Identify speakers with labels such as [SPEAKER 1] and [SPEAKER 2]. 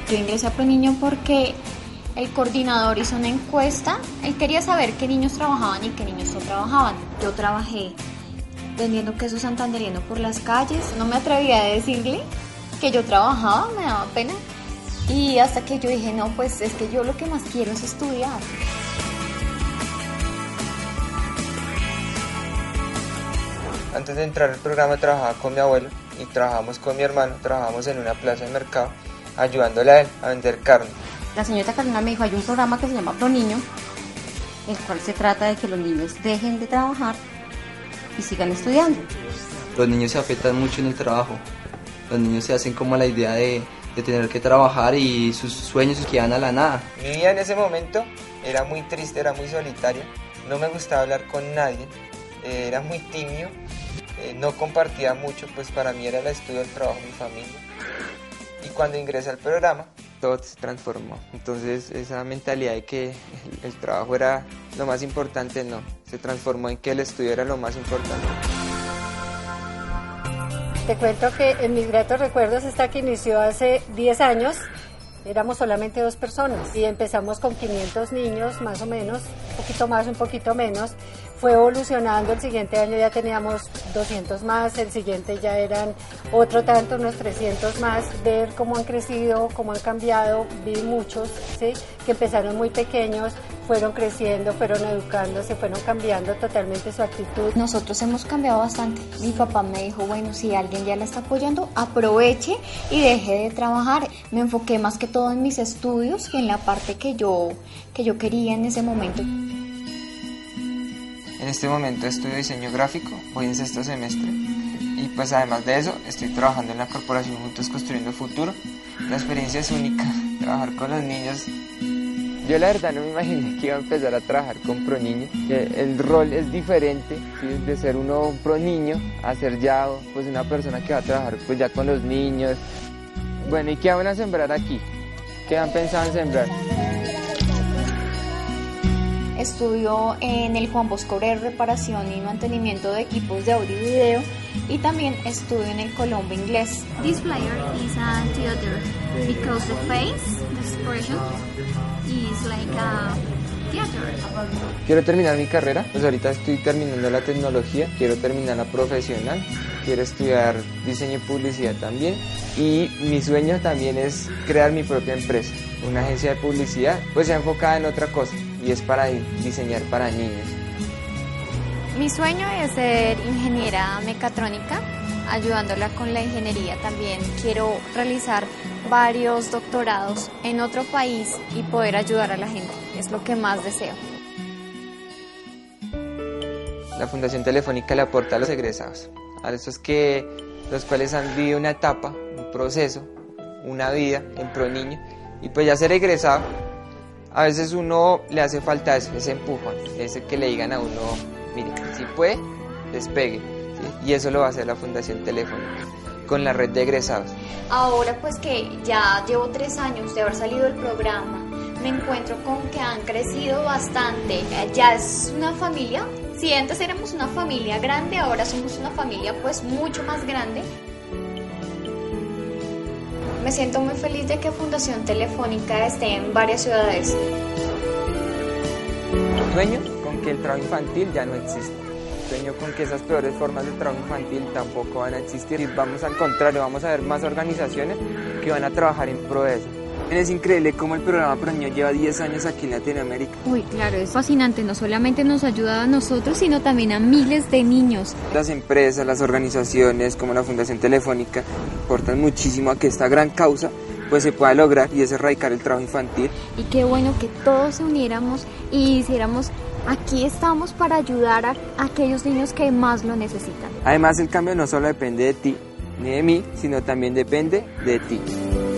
[SPEAKER 1] Yo ingresé a ProNiño porque el coordinador hizo una encuesta. Él quería saber qué niños trabajaban y qué niños no trabajaban. Yo trabajé vendiendo queso santandereano por las calles. No me atrevía a decirle que yo trabajaba, me daba pena. Y hasta que yo dije, no, pues es que yo lo que más quiero es estudiar.
[SPEAKER 2] Antes de entrar al programa trabajaba con mi abuelo y trabajamos con mi hermano, trabajamos en una plaza de mercado ayudándole a él a vender carne.
[SPEAKER 3] La señorita Carolina me dijo, hay un programa que se llama ProNiño, el cual se trata de que los niños dejen de trabajar y sigan estudiando.
[SPEAKER 4] Los niños se afectan mucho en el trabajo, los niños se hacen como la idea de tener que trabajar y sus sueños se quedan a la nada.
[SPEAKER 2] Mi vida en ese momento era muy triste, era muy solitaria, no me gustaba hablar con nadie, era muy tímido, no compartía mucho, pues para mí era el estudio, el trabajo, mi familia. Y cuando ingresé al programa, todo se transformó. Entonces esa mentalidad de que el trabajo era lo más importante, no, se transformó en que el estudio era lo más importante.
[SPEAKER 5] Te cuento que en mis gratos recuerdos esta que inició hace 10 años, éramos solamente 2 personas y empezamos con 500 niños más o menos, un poquito más, un poquito menos. Fue evolucionando, el siguiente año ya teníamos 200 más, el siguiente ya eran otro tanto, unos 300 más. Ver cómo han crecido, cómo han cambiado, vi muchos, ¿sí? Que empezaron muy pequeños, fueron creciendo, fueron educándose, fueron cambiando totalmente su actitud.
[SPEAKER 1] Nosotros hemos cambiado bastante. Mi papá me dijo, bueno, si alguien ya la está apoyando, aproveche y deje de trabajar. Me enfoqué más que todo en mis estudios y en la parte que yo quería en ese momento.
[SPEAKER 2] En este momento estudio diseño gráfico, voy en 6º semestre y pues además de eso estoy trabajando en la corporación Juntos Construyendo Futuro. La experiencia es única, trabajar con los niños. Yo la verdad no me imaginé que iba a empezar a trabajar con ProNiño. El rol es diferente, ¿sí? De ser uno un ProNiño a ser ya pues una persona que va a trabajar pues ya con los niños. Bueno, ¿y qué van a sembrar aquí? ¿Qué han pensado en sembrar?
[SPEAKER 1] Estudio en el Juan Bosco Obrero reparación y mantenimiento de equipos de audio y video y también estudio en el Colombo Inglés.
[SPEAKER 6] This flyer is a theater because the face, the expression is like a theater.
[SPEAKER 2] Quiero terminar mi carrera, pues ahorita estoy terminando la tecnología, quiero terminar la profesional, quiero estudiar diseño y publicidad también y mi sueño también es crear mi propia empresa, una agencia de publicidad, pues ya enfocada en otra cosa y es para diseñar para niños.
[SPEAKER 1] Mi sueño es ser ingeniera mecatrónica, ayudándola con la ingeniería también. Quiero realizar varios doctorados en otro país y poder ayudar a la gente, es lo que más deseo.
[SPEAKER 2] La Fundación Telefónica le aporta a los egresados, a los cuales han vivido una etapa, un proceso, una vida en ProNiño y pues ya ser egresado, a veces uno le hace falta eso, ese empujón, ese que le digan a uno, mire, si puede, despegue, ¿sí? Y eso lo va a hacer la Fundación Telefónica con la red de egresados.
[SPEAKER 1] Ahora pues que ya llevo 3 años de haber salido del programa, me encuentro con que han crecido bastante, ya es una familia. Si antes éramos una familia grande, ahora somos una familia pues mucho más grande. Me siento muy feliz de que Fundación Telefónica esté en varias ciudades.
[SPEAKER 2] Sueño con que el trabajo infantil ya no existe. Sueño con que esas peores formas de trabajo infantil tampoco van a existir. Y vamos al contrario, vamos a ver más organizaciones que van a trabajar en pro de eso. Es increíble cómo el programa ProNiño lleva 10 años aquí en Latinoamérica.
[SPEAKER 6] Uy, claro, es fascinante, no solamente nos ayuda a nosotros, sino también a miles de niños.
[SPEAKER 2] Las empresas, las organizaciones como la Fundación Telefónica aportan muchísimo a que esta gran causa pues se pueda lograr y es erradicar el trabajo infantil.
[SPEAKER 6] Y qué bueno que todos se uniéramos y hiciéramos, aquí estamos para ayudar a aquellos niños que más lo necesitan.
[SPEAKER 2] Además el cambio no solo depende de ti ni de mí, sino también depende de ti.